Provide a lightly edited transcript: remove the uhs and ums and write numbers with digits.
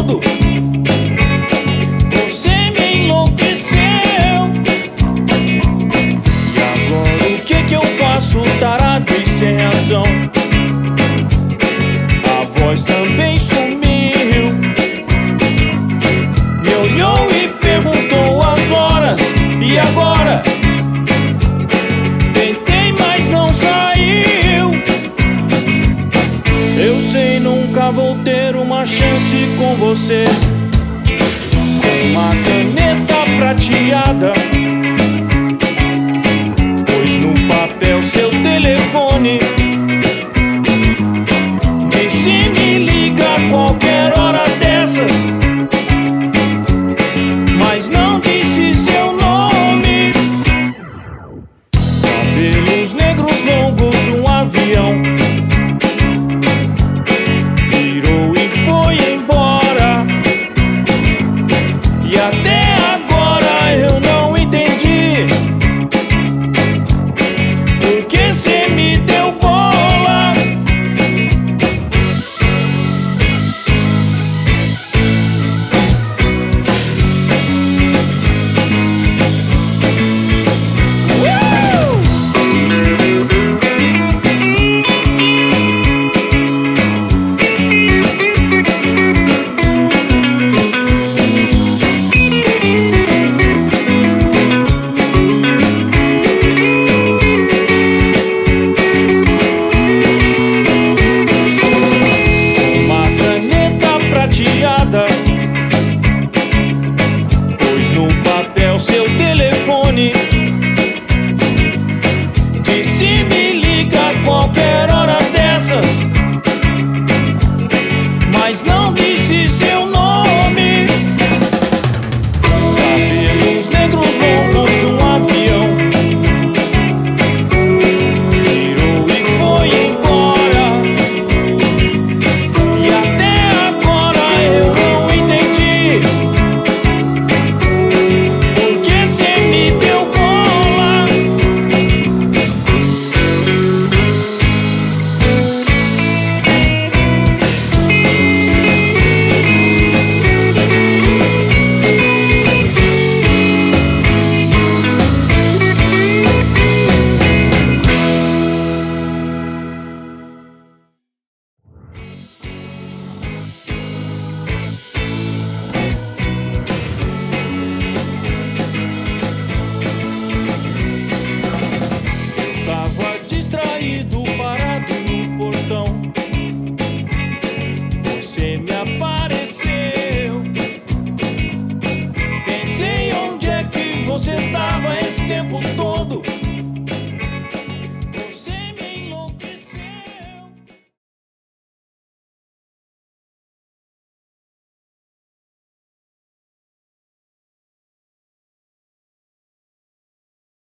mundo. Você me enlouqueceu. E agora o que eu faço, tarado e sem ação? A voz também sumiu. Me olhou e perguntou as horas. E agora? Tentei, mas não saiu. Eu sei, nunca vou ter uma chance com você. Com uma caneta prateada